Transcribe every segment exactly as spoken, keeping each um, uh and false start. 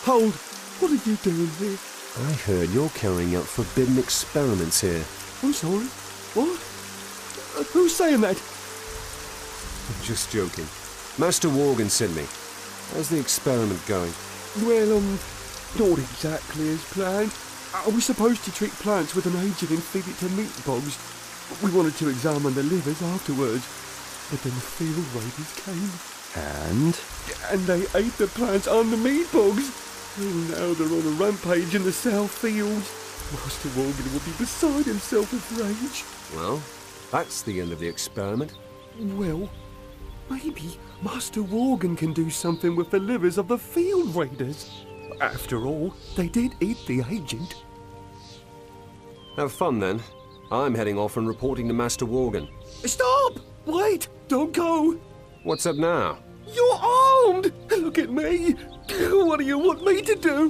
Hold! What are you doing here? I heard you're carrying out forbidden experiments here. I'm sorry. What? Uh, who's saying that? I'm just joking. Master Worgan sent me. How's the experiment going? Well, um, not exactly as planned. Are we supposed to treat plants with an agent and feed it to meat bugs? We wanted to examine the livers afterwards, but then the field raiders came. And? And they ate the plants and the meat bugs. And now they're on a rampage in the south fields. Master Worgan will be beside himself with rage. Well, that's the end of the experiment. Well, maybe Master Worgan can do something with the livers of the field raiders. After all, they did eat the agent. Have fun then. I'm heading off and reporting to Master Worgan. Stop! Wait! Don't go! What's up now? You're armed! Look at me! What do you want me to do?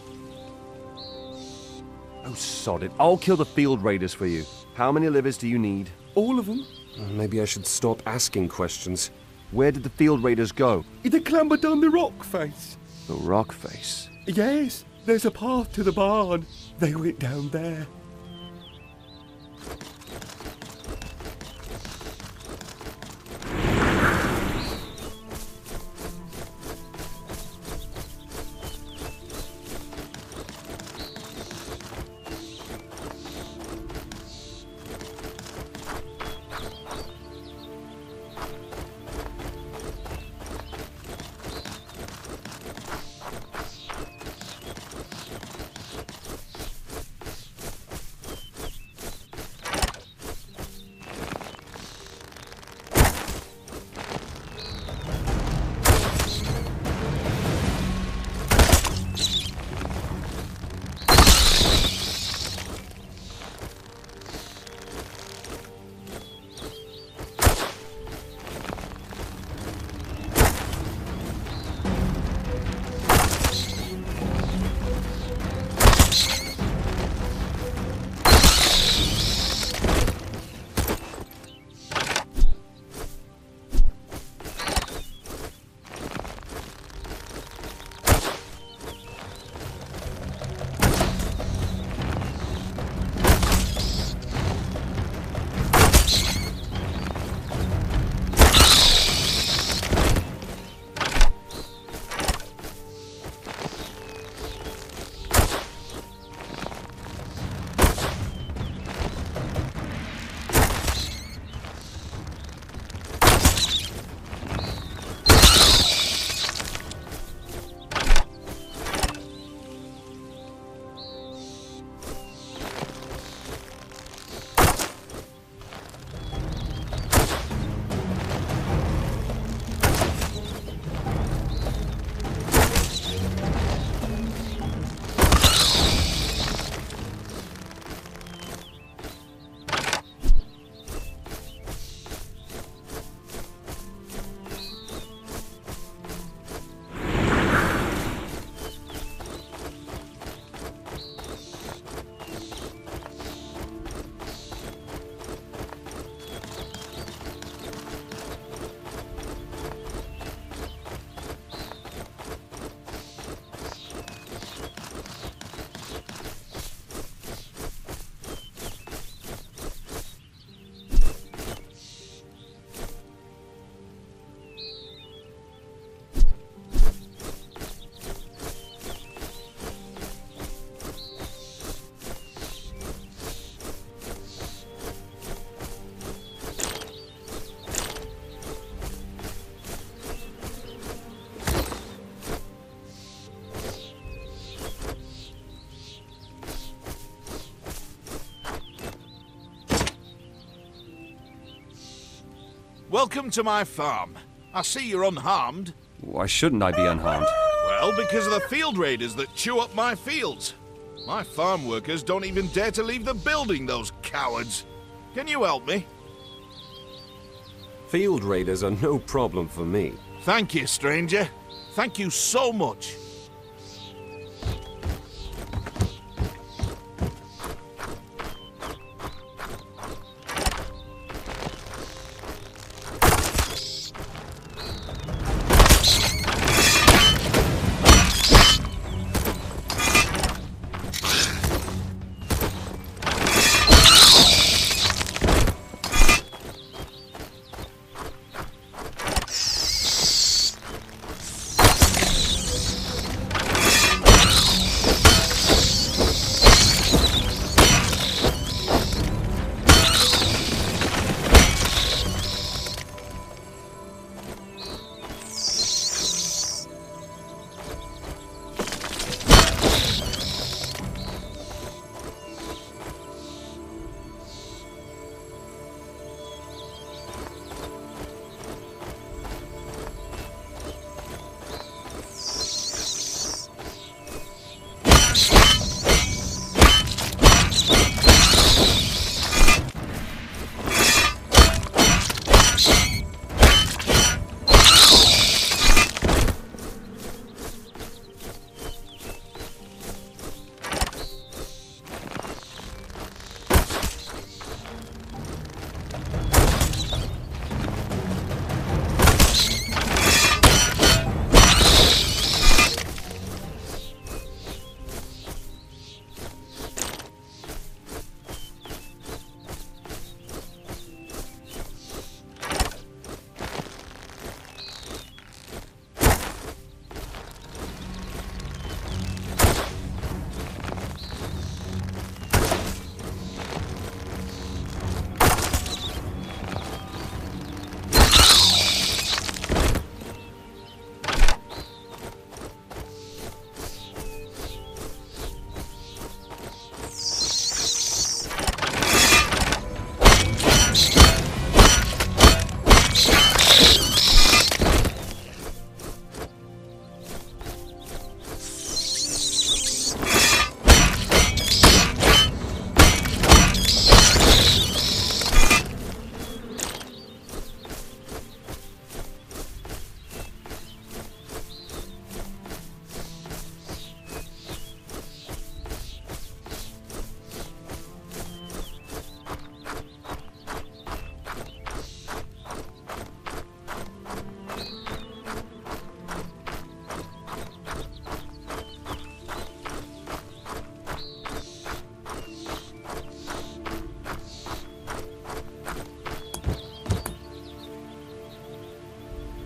Oh, sod it. I'll kill the field raiders for you. How many livers do you need? All of them. Maybe I should stop asking questions. Where did the field raiders go? They clambered down the rock face. The rock face? Yes, there's a path to the barn. They went down there. Welcome to my farm. I see you're unharmed. Why shouldn't I be unharmed? Well, because of the field raiders that chew up my fields. My farm workers don't even dare to leave the building, those cowards. Can you help me? Field raiders are no problem for me. Thank you, stranger. Thank you so much.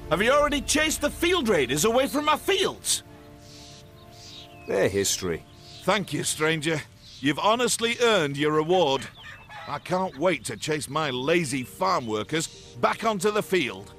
Have you already chased the field raiders away from my fields? They're history. Thank you, stranger. You've honestly earned your reward. I can't wait to chase my lazy farm workers back onto the field.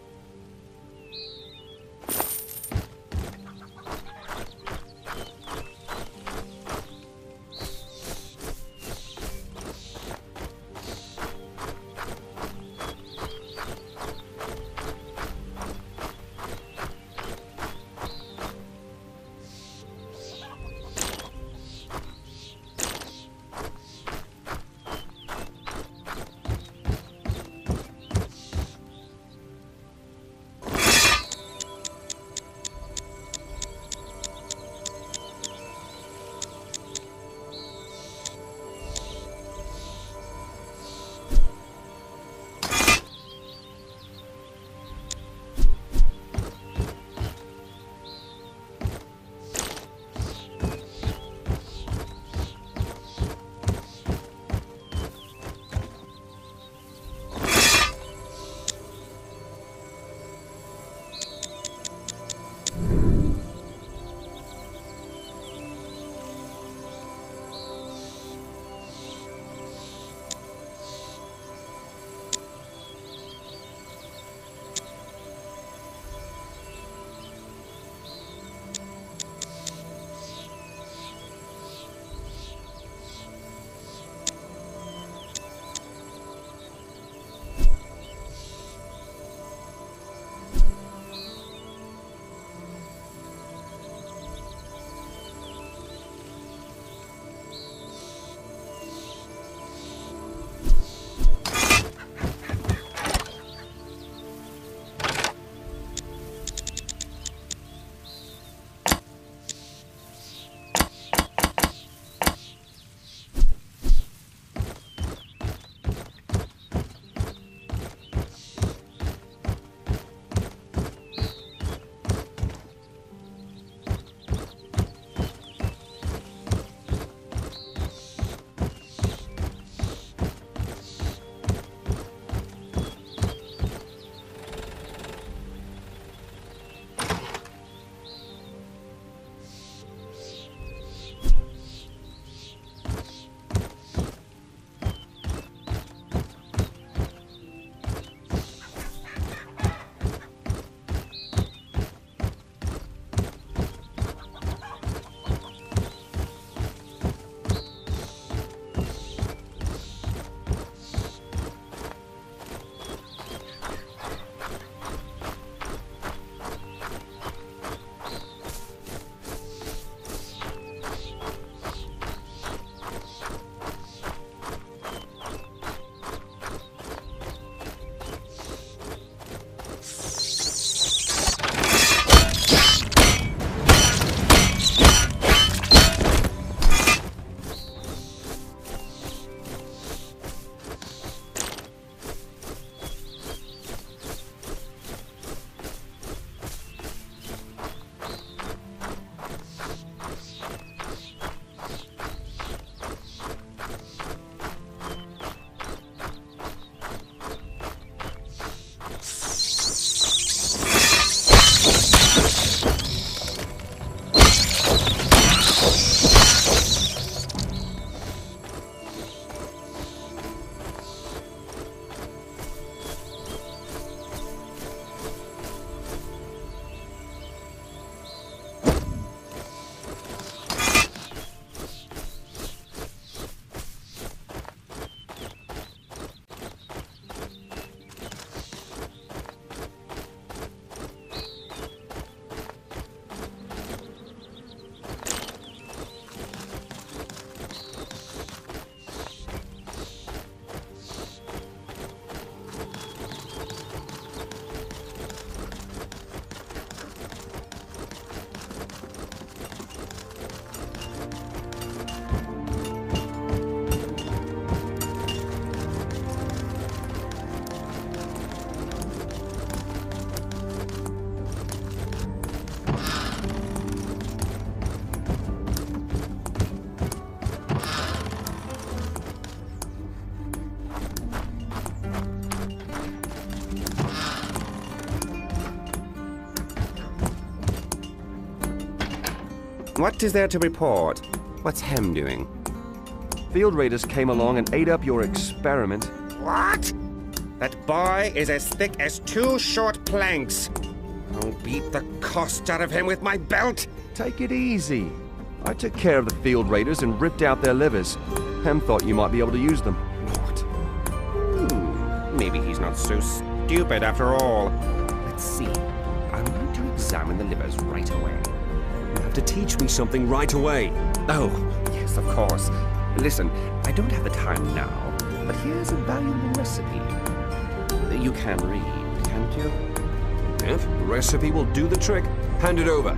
What is there to report? What's Hem doing? Field raiders came along and ate up your experiment. What? That boy is as thick as two short planks. I'll beat the cost out of him with my belt. Take it easy. I took care of the field raiders and ripped out their livers. Hem thought you might be able to use them. What? Hmm, maybe he's not so stupid after all. Let's see. I'm going to examine the livers right away. You have to teach me something right away. Oh, yes, of course. Listen, I don't have the time now, but here's a valuable recipe. You can read, can't you? If the recipe will do the trick, hand it over.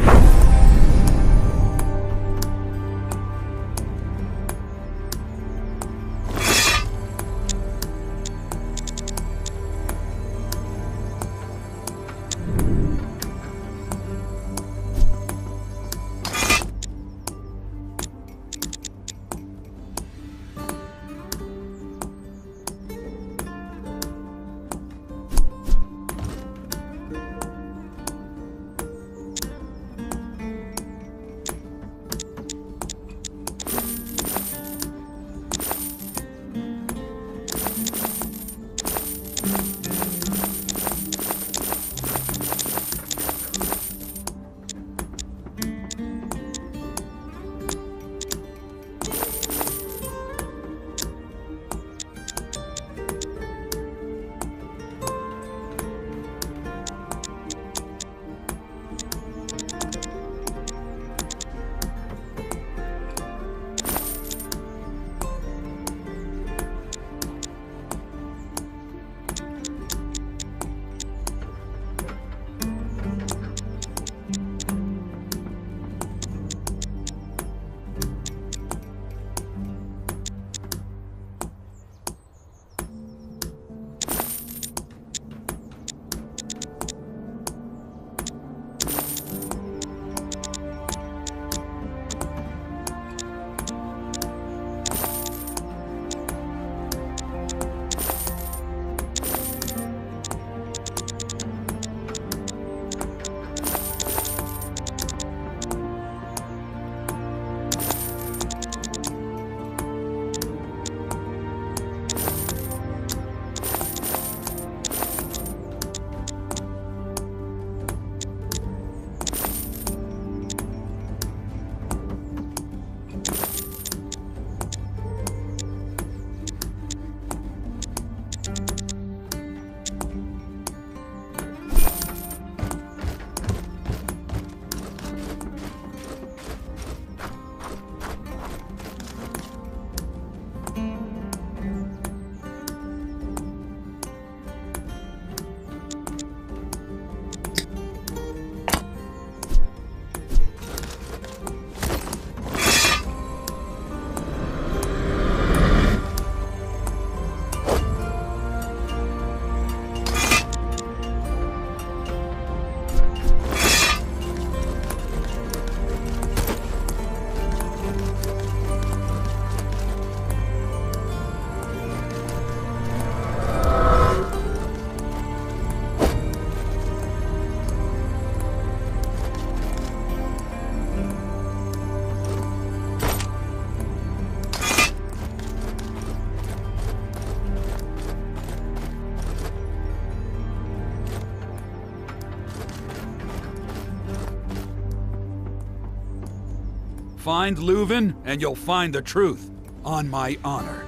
Find Leuven, and you'll find the truth. On my honor.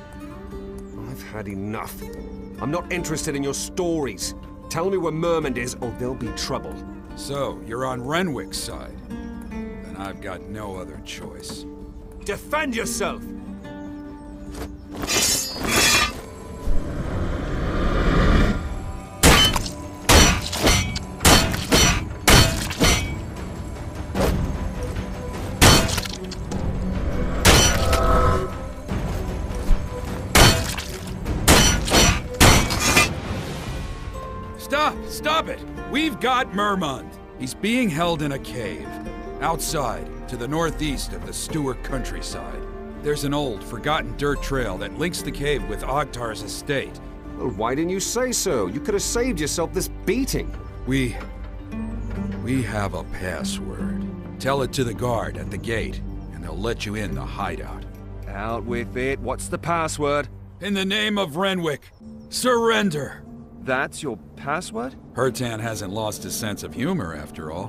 I've had enough. I'm not interested in your stories. Tell me where Mermond is, or there'll be trouble. So, you're on Renwick's side. Then I've got no other choice. Defend yourself! Stop! Stop it! We've got Mermond. He's being held in a cave. Outside, to the northeast of the Stewart countryside. There's an old, forgotten dirt trail that links the cave with Ogtar's estate. Well, why didn't you say so? You could have saved yourself this beating. We... we have a password. Tell it to the guard at the gate, and they'll let you in the hideout. Out with it. What's the password? In the name of Renwick, surrender! That's your password? Hertan hasn't lost his sense of humor, after all.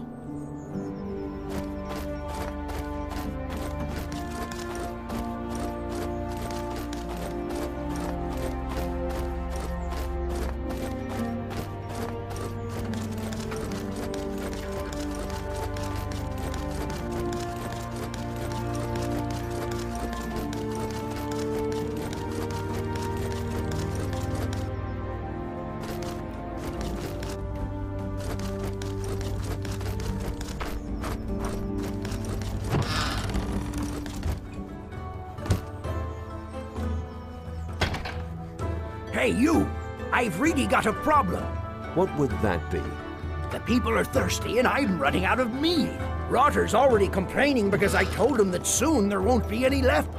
Hey, you! I've really got a problem. What would that be? The people are thirsty and I'm running out of mead. Rotter's already complaining because I told him that soon there won't be any left.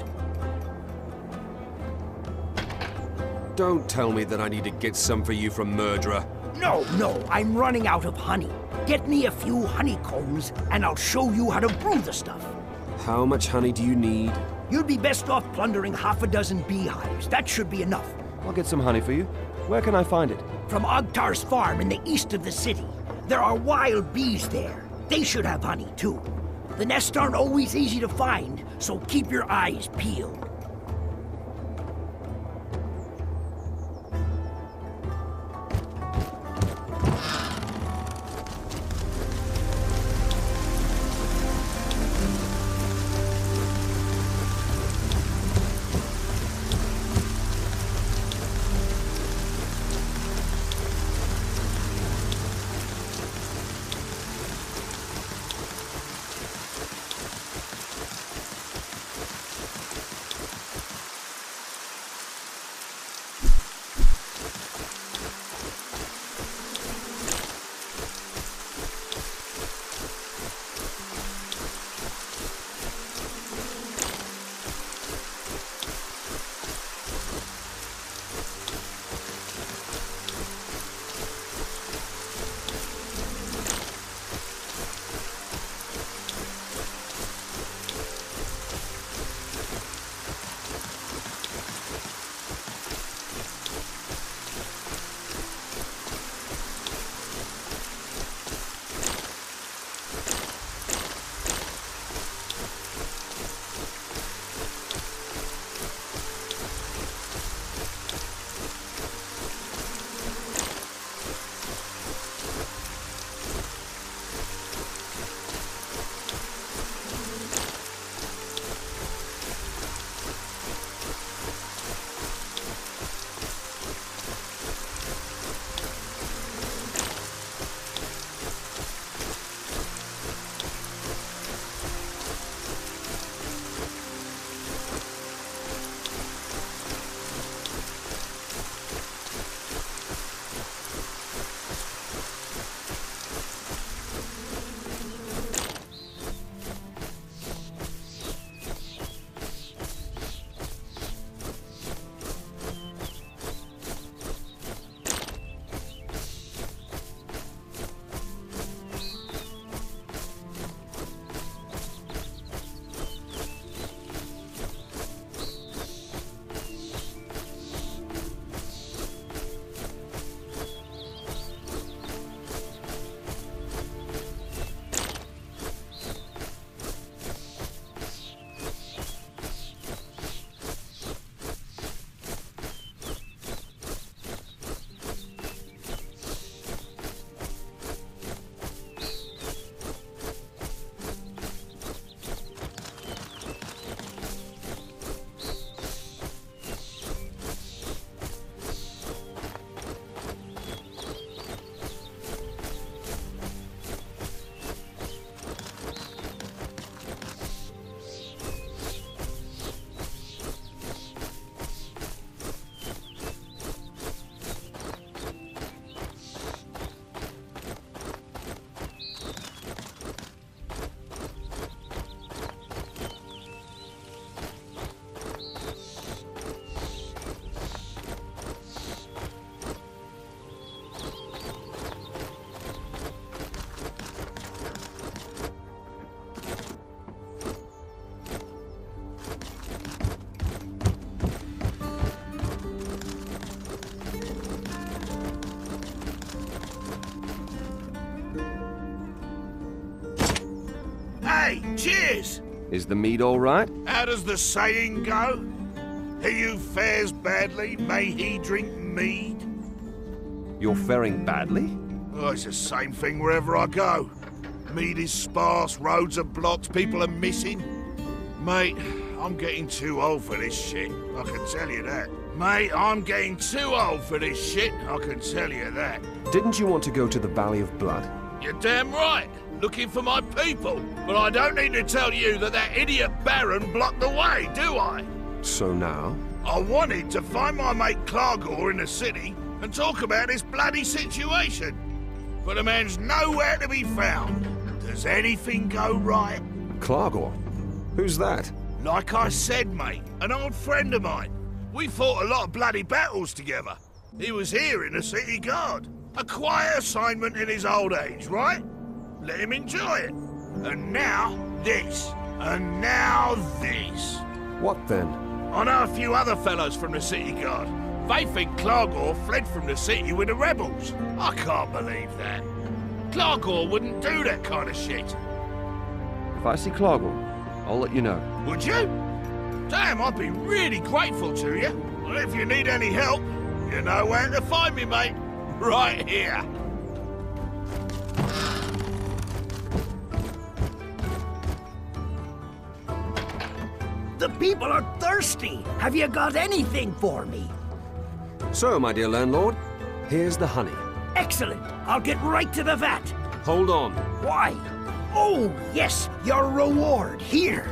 Don't tell me that I need to get some for you from Murderer. No, no, I'm running out of honey. Get me a few honeycombs and I'll show you how to brew the stuff. How much honey do you need? You'd be best off plundering half a dozen beehives. That should be enough. I'll get some honey for you. Where can I find it? From Ogtar's farm in the east of the city. There are wild bees there. They should have honey, too. The nests aren't always easy to find, so keep your eyes peeled. Cheers! Is the mead all right? How does the saying go? He who fares badly, may he drink mead? You're faring badly? Oh, it's the same thing wherever I go. Mead is sparse, roads are blocked, people are missing. Mate, I'm getting too old for this shit, I can tell you that. Mate, I'm getting too old for this shit, I can tell you that. Didn't you want to go to the Valley of Blood? You're damn right, looking for my people. But I don't need to tell you that that idiot Baron blocked the way, do I? So now? I wanted to find my mate Clargor in the city and talk about this bloody situation. But the man's nowhere to be found. Does anything go right? Clargor? Who's that? Like I said, mate, an old friend of mine. We fought a lot of bloody battles together. He was here in the city guard. A quiet assignment in his old age, right? Let him enjoy it. And now, this. And now, this. What then? I know a few other fellows from the city guard. They think Clargor fled from the city with the rebels. I can't believe that. Clargor wouldn't do that kind of shit. If I see Clargor, I'll let you know. Would you? Damn, I'd be really grateful to you. Well, if you need any help, you know where to find me, mate. Right here. The people are thirsty. Have you got anything for me? So, my dear landlord, here's the honey. Excellent. I'll get right to the vat. Hold on. Why? Oh, yes, your reward. Here.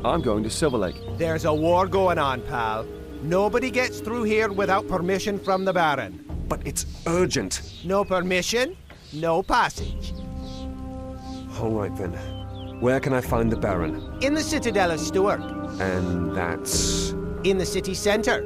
I'm going to Silver Lake. There's a war going on, pal. Nobody gets through here without permission from the Baron. But it's urgent. No permission, no passage. All right then. Where can I find the Baron? In the Citadel of Stuart. And that's... In the city center.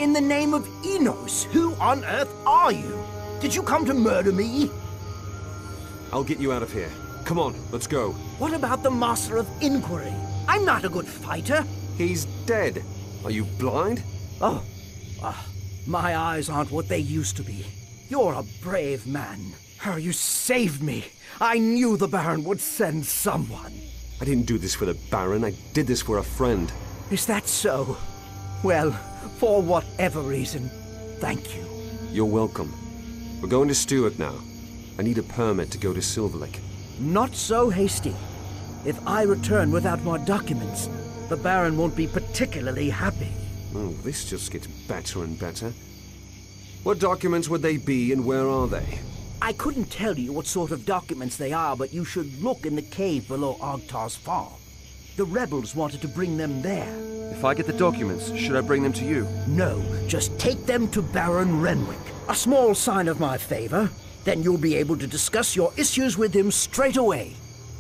In the name of Enos, who on earth are you? Did you come to murder me? I'll get you out of here. Come on, let's go. What about the Master of Inquiry? I'm not a good fighter. He's dead. Are you blind? Oh, ah, my eyes aren't what they used to be. You're a brave man. Oh, you saved me. I knew the Baron would send someone. I didn't do this for the Baron. I did this for a friend. Is that so? Well, for whatever reason, thank you. You're welcome. We're going to Stuart now. I need a permit to go to Silver Lake. Not so hasty. If I return without more documents, the Baron won't be particularly happy. Oh, this just gets better and better. What documents would they be and where are they? I couldn't tell you what sort of documents they are, but you should look in the cave below Ogtar's farm. The rebels wanted to bring them there. If I get the documents, should I bring them to you? No, just take them to Baron Renwick. A small sign of my favor. Then you'll be able to discuss your issues with him straight away.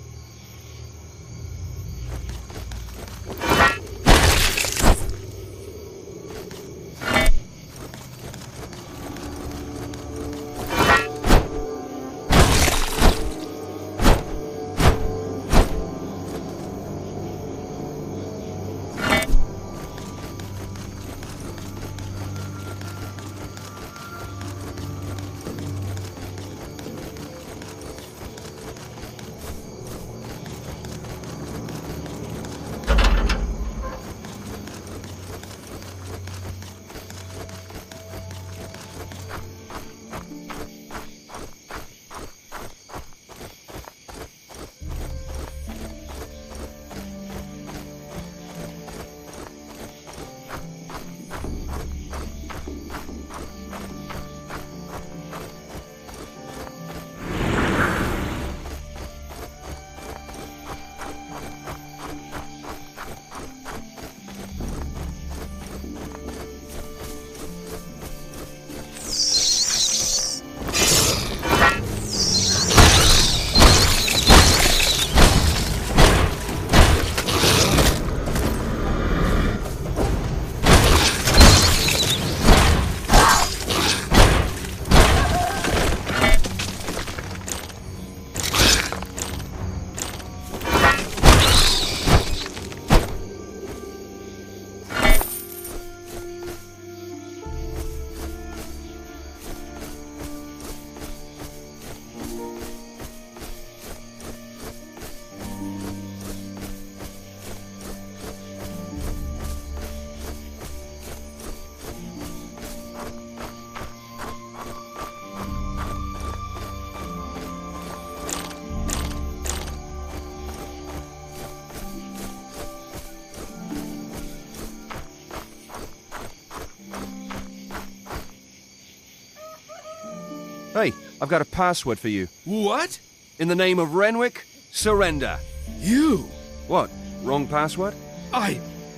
Hey, I've got a password for you. What? In the name of Renwick, surrender. You? What? Wrong password? I...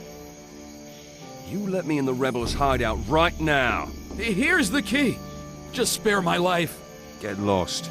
You let me in the rebels' hideout right now. Here's the key. Just spare my life. Get lost.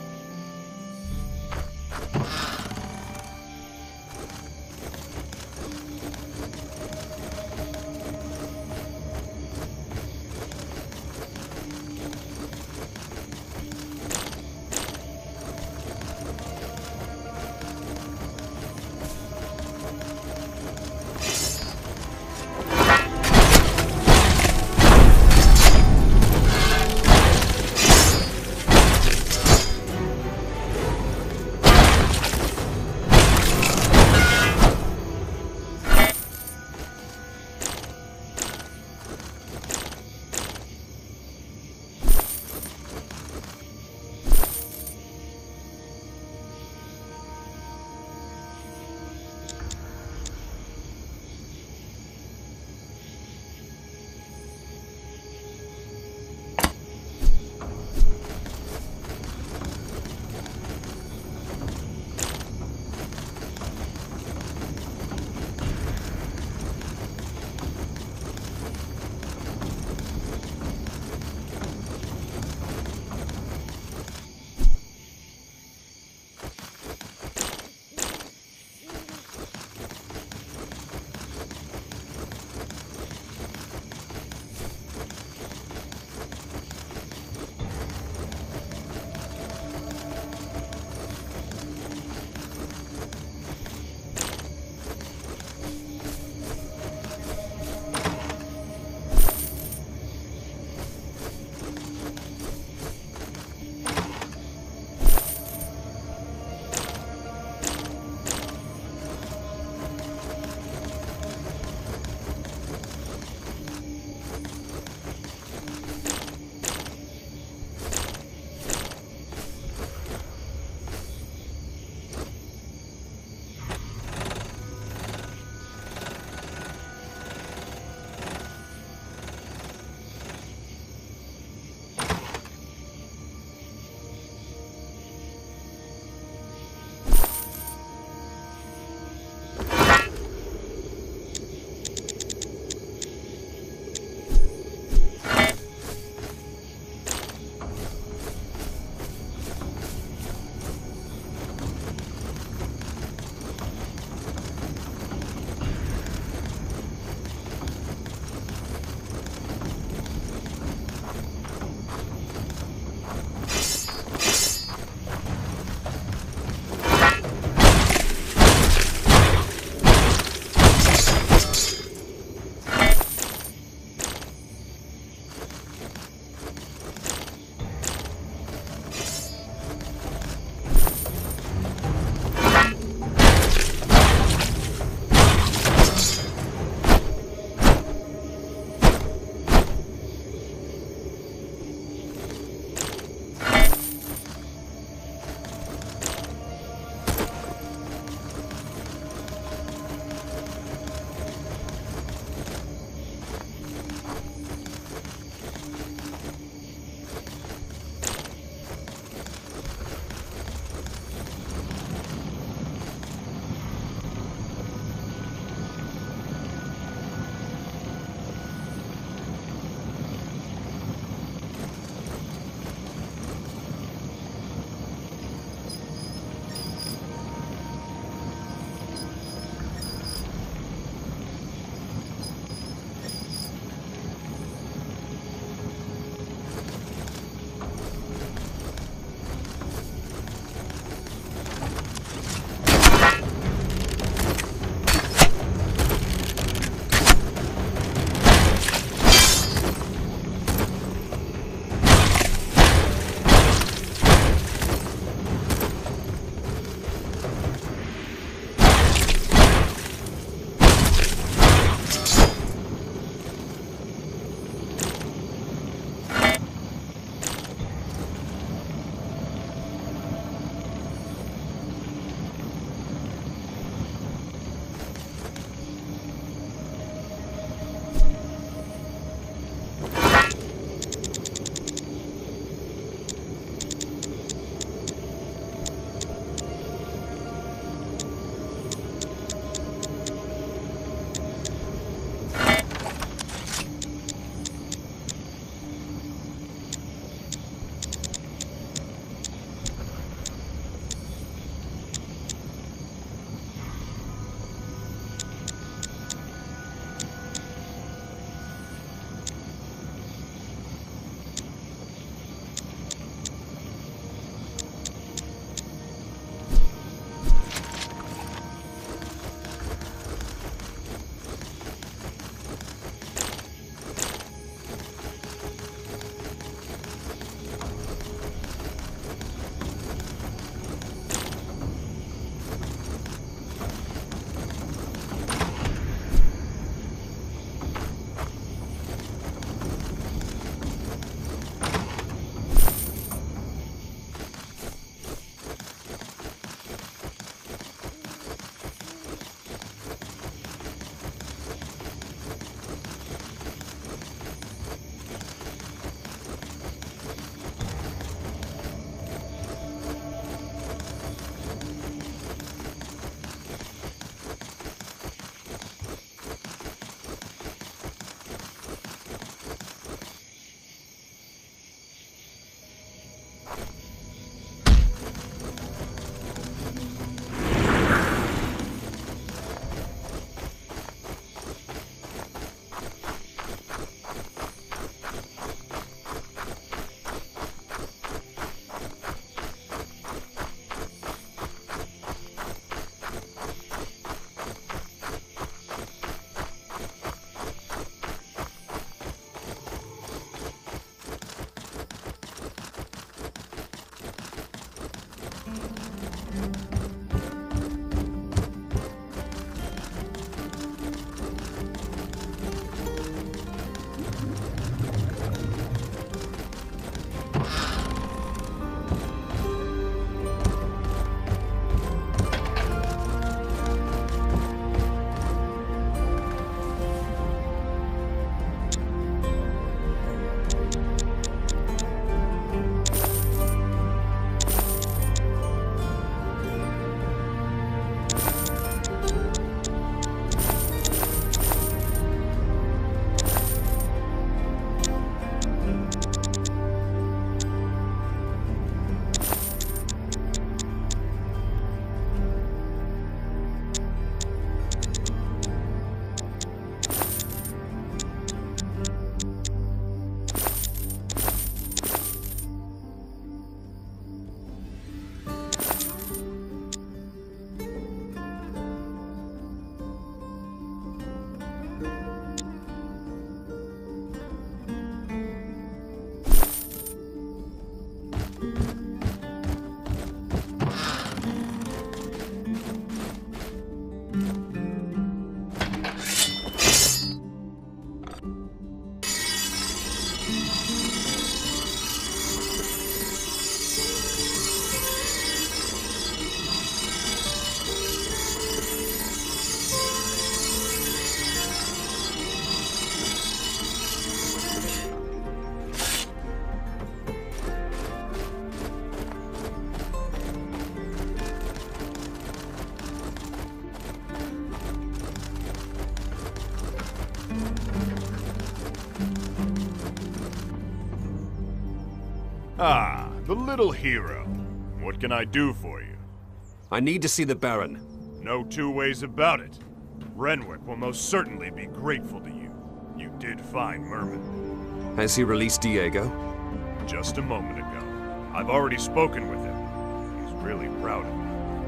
Ah, the little hero. What can I do for you? I need to see the Baron. No two ways about it. Renwick will most certainly be grateful to you. You did find Merman. Has he released Diego? Just a moment ago. I've already spoken with him. He's really proud of me.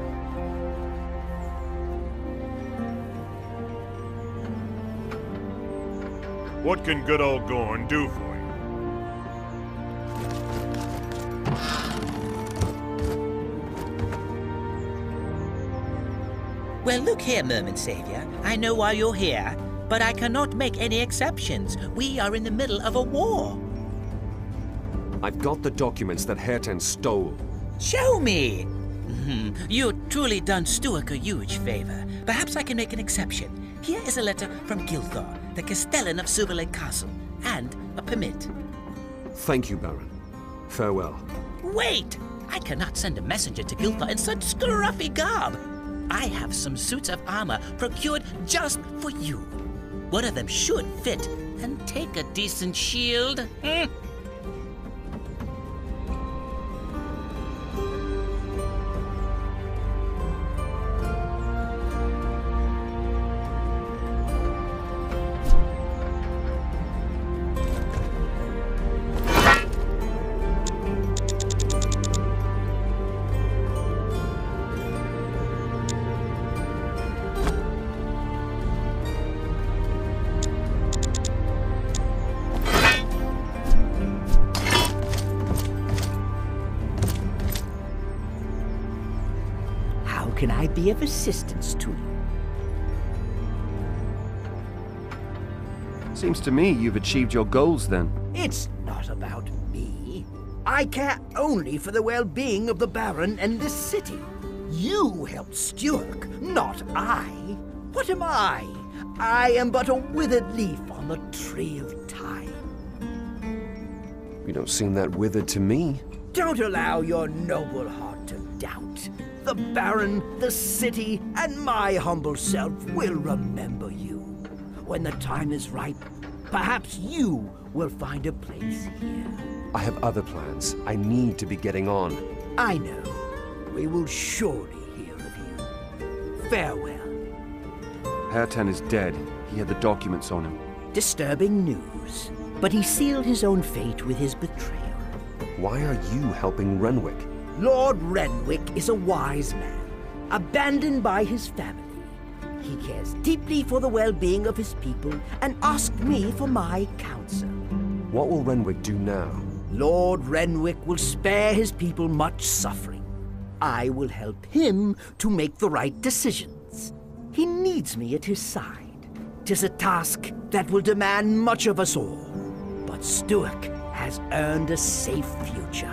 What can good old Gorn do for you? Well, look here, Merman Savior. I know why you're here, but I cannot make any exceptions. We are in the middle of a war. I've got the documents that Herten stole. Show me! Mm-hmm. You've truly done Stuart a huge favor. Perhaps I can make an exception. Here is a letter from Gilthar, the Castellan of Silverlake Castle, and a permit. Thank you, Baron. Farewell. Wait! I cannot send a messenger to Gilthar in such scruffy garb. I have some suits of armor procured just for you. One of them should fit and take a decent shield. Mm. Can I be of assistance to you? Seems to me you've achieved your goals then. It's not about me. I care only for the well-being of the Baron and this city. You helped Stuart, not I. What am I? I am but a withered leaf on the tree of time. You don't seem that withered to me. Don't allow your noble heart to doubt. The Baron, the city, and my humble self will remember you. When the time is right, perhaps you will find a place here. I have other plans. I need to be getting on. I know. We will surely hear of you. Farewell. Herten is dead. He had the documents on him. Disturbing news. But he sealed his own fate with his betrayal. Why are you helping Renwick? Lord Renwick is a wise man, abandoned by his family. He cares deeply for the well-being of his people and asked me for my counsel. What will Renwick do now? Lord Renwick will spare his people much suffering. I will help him to make the right decisions. He needs me at his side. 'Tis a task that will demand much of us all. But Stuart has earned a safe future.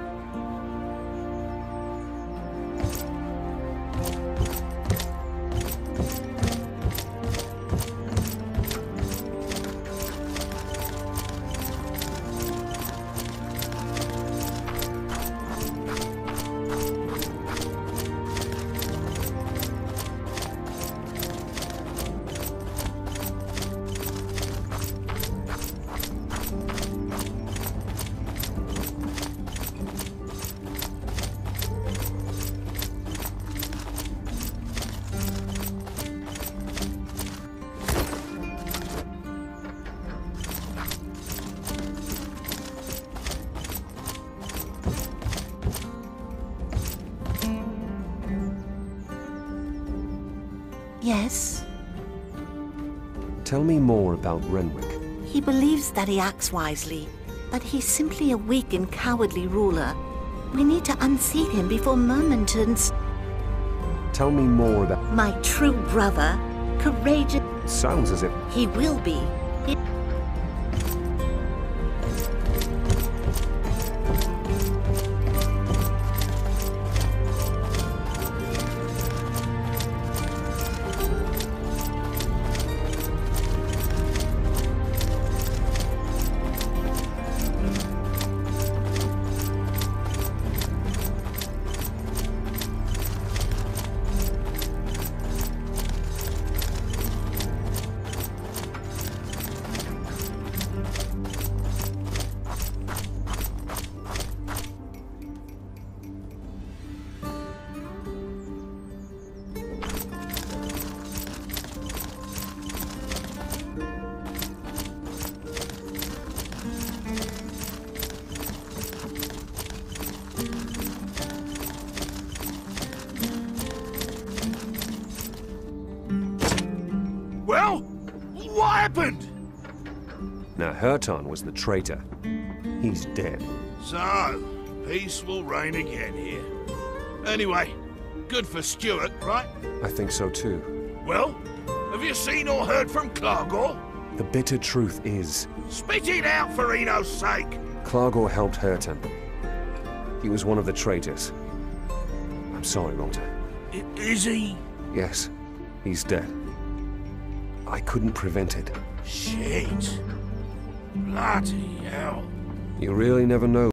Yes? Tell me more about Renwick. He believes that he acts wisely, but he's simply a weak and cowardly ruler. We need to unseat him before Merman turns... Tell me more about... My true brother, courageous... Sounds as if... He will be. He... Now, Hertan was the traitor. He's dead. So, peace will reign again here. Anyway, good for Stuart, right? I think so too. Well, have you seen or heard from Klargor? The bitter truth is... Spit it out for Eno's sake! Klargor helped Hertan. He was one of the traitors. I'm sorry, Walter. I is he? Yes, he's dead. I couldn't prevent it. Shit. Bloody hell. You really never know.